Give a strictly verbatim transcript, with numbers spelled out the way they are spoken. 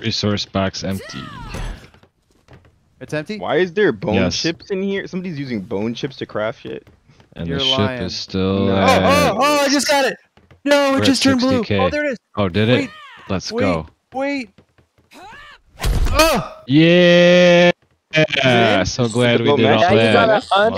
Resource box empty. It's empty? Why is there bone Yes. chips in here? Somebody's using bone chips to craft shit. And You're the ship lying. is still No. Oh, at... oh, oh, I just got it! No, We're it at just turned blue. sixty K. Oh, there it is. Oh, did it? Wait, Let's wait, go. wait. Oh! Yeah! in? So glad we Go did match. all Now you that. gotta un